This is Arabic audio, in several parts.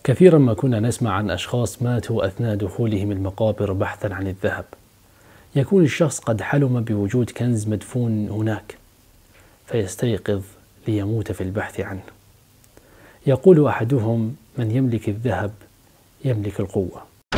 كثيرا ما كنا نسمع عن أشخاص ماتوا أثناء دخولهم المقابر بحثا عن الذهب. يكون الشخص قد حلم بوجود كنز مدفون هناك فيستيقظ ليموت في البحث عنه. يقول أحدهم: من يملك الذهب يملك القوة.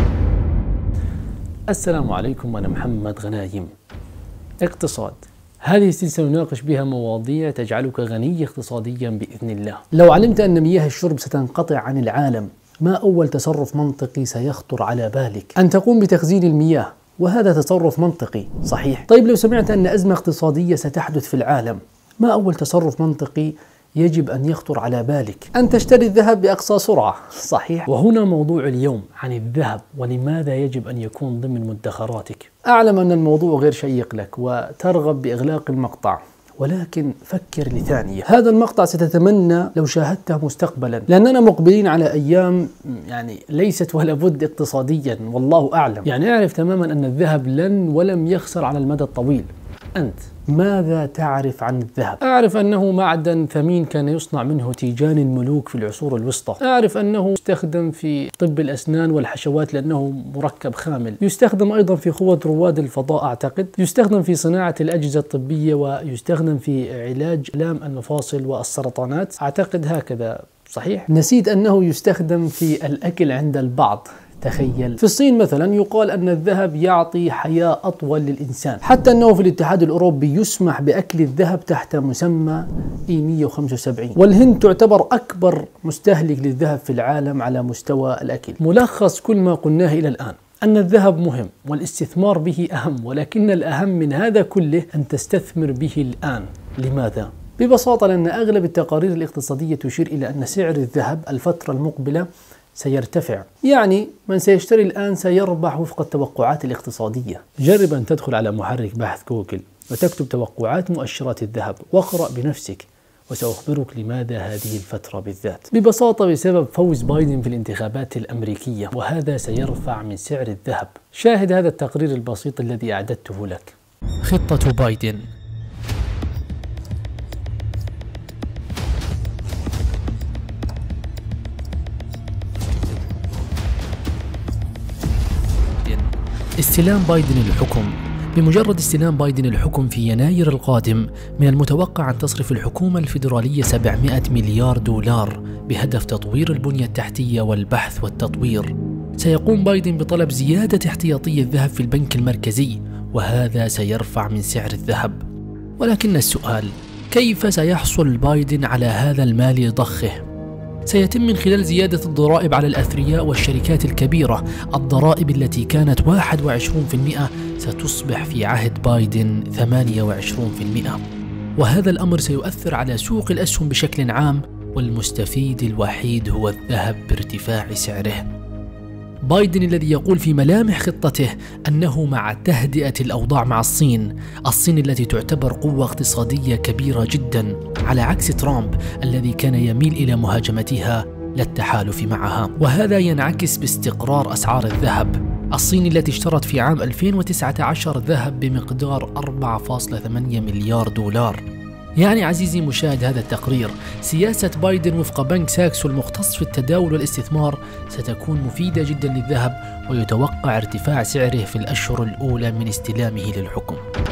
السلام عليكم، وأنا محمد غنايم. اقتصاد، هذه السلسلة نناقش بها مواضيع تجعلك غني اقتصاديا بإذن الله. لو علمت أن مياه الشرب ستنقطع عن العالم، ما أول تصرف منطقي سيخطر على بالك؟ أن تقوم بتخزين المياه، وهذا تصرف منطقي صحيح. طيب لو سمعت أن أزمة اقتصادية ستحدث في العالم، ما أول تصرف منطقي يجب أن يخطر على بالك؟ أن تشتري الذهب بأقصى سرعة، صحيح؟ وهنا موضوع اليوم عن الذهب ولماذا يجب أن يكون ضمن مدخراتك. أعلم أن الموضوع غير شيق لك وترغب بإغلاق المقطع، ولكن فكر لثانية. هذا المقطع ستتمنى لو شاهدته مستقبلا، لأننا مقبلين على أيام ليست ولا بد اقتصاديا، والله أعلم. اعرف تماما أن الذهب لن ولم يخسر على المدى الطويل. أنت ماذا تعرف عن الذهب؟ أعرف أنه معدن ثمين كان يصنع منه تيجان الملوك في العصور الوسطى. أعرف أنه يستخدم في طب الأسنان والحشوات لأنه مركب خامل. يستخدم أيضا في قوة رواد الفضاء أعتقد. يستخدم في صناعة الأجهزة الطبية، ويستخدم في علاج آلام المفاصل والسرطانات أعتقد، هكذا صحيح؟ نسيت أنه يستخدم في الأكل عند البعض. تخيل، في الصين مثلا يقال أن الذهب يعطي حياة أطول للإنسان، حتى أنه في الاتحاد الأوروبي يسمح بأكل الذهب تحت مسمى E175. والهند تعتبر أكبر مستهلك للذهب في العالم على مستوى الأكل. ملخص كل ما قلناه إلى الآن أن الذهب مهم والاستثمار به أهم، ولكن الأهم من هذا كله أن تستثمر به الآن. لماذا؟ ببساطة لأن أغلب التقارير الاقتصادية تشير إلى أن سعر الذهب الفترة المقبلة سيرتفع، من سيشتري الآن سيربح وفق التوقعات الاقتصادية. جرب أن تدخل على محرك بحث جوجل وتكتب توقعات مؤشرات الذهب واقرأ بنفسك، وسأخبرك لماذا هذه الفترة بالذات. ببساطة بسبب فوز بايدن في الانتخابات الأمريكية، وهذا سيرفع من سعر الذهب. شاهد هذا التقرير البسيط الذي أعددته لك. خطة بايدن. استلام بايدن الحكم. بمجرد استلام بايدن الحكم في يناير القادم، من المتوقع أن تصرف الحكومة الفيدرالية 700 مليار دولار بهدف تطوير البنية التحتية والبحث والتطوير. سيقوم بايدن بطلب زيادة احتياطي الذهب في البنك المركزي، وهذا سيرفع من سعر الذهب. ولكن السؤال: كيف سيحصل بايدن على هذا المال ضخه؟ سيتم من خلال زيادة الضرائب على الأثرياء والشركات الكبيرة. الضرائب التي كانت 21% ستصبح في عهد بايدن 28%، وهذا الأمر سيؤثر على سوق الأسهم بشكل عام، والمستفيد الوحيد هو الذهب بارتفاع سعره. بايدن الذي يقول في ملامح خطته أنه مع تهدئة الأوضاع مع الصين التي تعتبر قوة اقتصادية كبيرة جدا، على عكس ترامب الذي كان يميل إلى مهاجمتها لا التحالف معها. وهذا ينعكس باستقرار أسعار الذهب. الصين التي اشترت في عام 2019 ذهب بمقدار 4.8 مليار دولار. عزيزي مشاهد هذا التقرير، سياسة بايدن وفق بنك ساكس المختص في التداول والاستثمار ستكون مفيدة جدا للذهب، ويتوقع ارتفاع سعره في الأشهر الأولى من استلامه للحكم.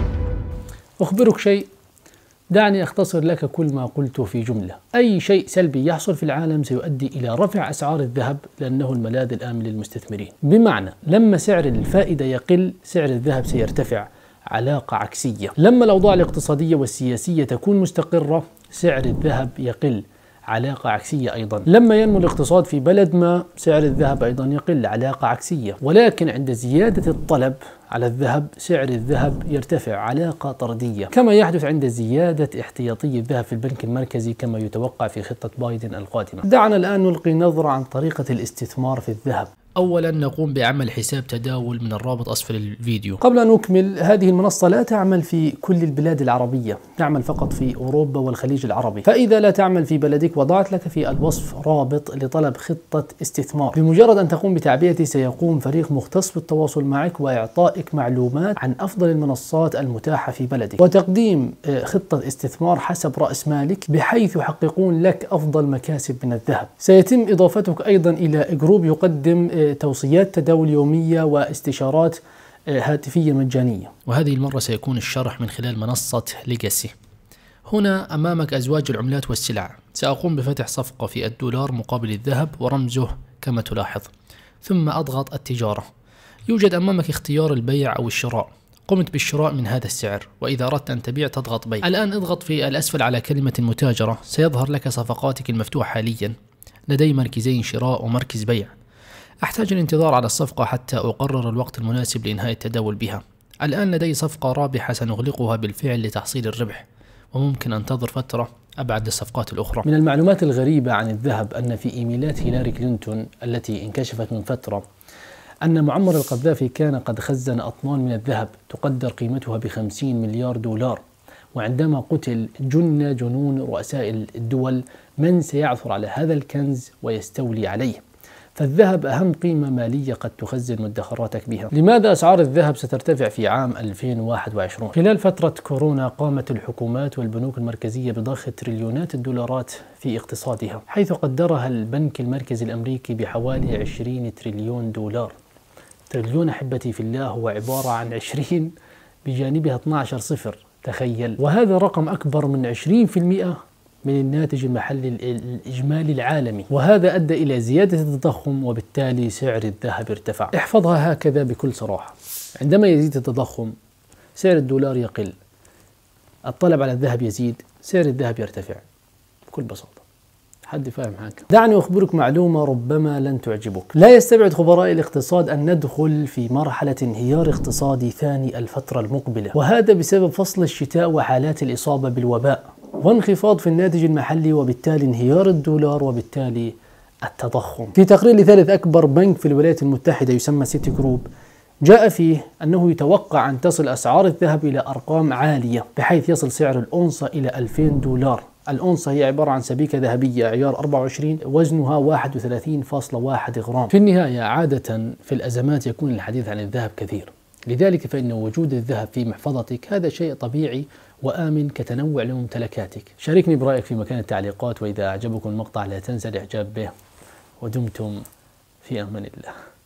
أخبرك شيء، دعني أختصر لك كل ما قلته في جملة. أي شيء سلبي يحصل في العالم سيؤدي إلى رفع أسعار الذهب، لأنه الملاذ الآمن للمستثمرين. بمعنى لما سعر الفائدة يقل سعر الذهب سيرتفع. علاقة عكسية. لما الأوضاع الاقتصادية والسياسية تكون مستقرة سعر الذهب يقل. علاقة عكسية أيضا. لما ينمو الاقتصاد في بلد ما سعر الذهب أيضا يقل. علاقة عكسية. ولكن عند زيادة الطلب على الذهب سعر الذهب يرتفع. علاقة طردية. كما يحدث عند زيادة احتياطي الذهب في البنك المركزي كما يتوقع في خطة بايدن القادمة. دعنا الآن نلقي نظرة عن طريقة الاستثمار في الذهب. أولا نقوم بعمل حساب تداول من الرابط أسفل الفيديو. قبل أن نكمل، هذه المنصة لا تعمل في كل البلاد العربية، تعمل فقط في أوروبا والخليج العربي، فإذا لا تعمل في بلدك وضعت لك في الوصف رابط لطلب خطة استثمار. بمجرد أن تقوم بتعبئته سيقوم فريق مختص بالتواصل معك وإعطائك معلومات عن أفضل المنصات المتاحة في بلدك وتقديم خطة استثمار حسب رأس مالك، بحيث يحققون لك أفضل مكاسب من الذهب. سيتم إضافتك أيضا إلى جروب يقدم توصيات تداول يومية واستشارات هاتفية مجانية. وهذه المرة سيكون الشرح من خلال منصة ليجاسي. هنا أمامك أزواج العملات والسلع. سأقوم بفتح صفقة في الدولار مقابل الذهب ورمزه كما تلاحظ، ثم أضغط التجارة. يوجد أمامك اختيار البيع أو الشراء. قمت بالشراء من هذا السعر، وإذا أردت أن تبيع تضغط بيع. الآن اضغط في الأسفل على كلمة متاجرة، سيظهر لك صفقاتك المفتوحة حاليا. لدي مركزين شراء ومركز بيع. أحتاج الانتظار على الصفقة حتى أقرر الوقت المناسب لإنهاء التداول بها. الآن لدي صفقة رابحة سنغلقها بالفعل لتحصيل الربح، وممكن أنتظر فترة أبعد للصفقات الأخرى. من المعلومات الغريبة عن الذهب أن في إيميلات هيلاري كلينتون التي انكشفت من فترة أن معمر القذافي كان قد خزن أطنان من الذهب تقدر قيمتها ب50 مليار دولار، وعندما قتل جن جنون رؤساء الدول من سيعثر على هذا الكنز ويستولي عليه. فالذهب أهم قيمة مالية قد تخزن مدخراتك بها. لماذا أسعار الذهب سترتفع في عام 2021؟ خلال فترة كورونا قامت الحكومات والبنوك المركزية بضخ تريليونات الدولارات في اقتصادها، حيث قدرها البنك المركزي الأمريكي بحوالي 20 تريليون دولار. تريليون أحبتي في الله هو عبارة عن 20 بجانبها 12 صفر، تخيل. وهذا رقم أكبر من 20% من الناتج المحلي الإجمالي العالمي، وهذا أدى إلى زيادة التضخم وبالتالي سعر الذهب ارتفع. احفظها هكذا بكل صراحة: عندما يزيد التضخم سعر الدولار يقل، الطلب على الذهب يزيد، سعر الذهب يرتفع بكل بساطة. حد فاهم هكذا؟ دعني أخبرك معلومة ربما لن تعجبك. لا يستبعد خبراء الاقتصاد أن ندخل في مرحلة انهيار اقتصادي ثاني الفترة المقبلة، وهذا بسبب فصل الشتاء وحالات الإصابة بالوباء وانخفاض في الناتج المحلي، وبالتالي انهيار الدولار وبالتالي التضخم. في تقرير لثالث أكبر بنك في الولايات المتحدة يسمى سيتي جروب، جاء فيه أنه يتوقع أن تصل أسعار الذهب إلى أرقام عالية، بحيث يصل سعر الأونصة إلى 2000 دولار. الأونصة هي عبارة عن سبيكة ذهبية عيار 24 وزنها 31.1 غرام. في النهاية عادة في الأزمات يكون الحديث عن الذهب كثير، لذلك فإن وجود الذهب في محفظتك هذا شيء طبيعي وآمن كتنوع لممتلكاتك. شاركني برأيك في مكان التعليقات، وإذا أعجبكم المقطع لا تنسى الإعجاب به، ودمتم في أمان الله.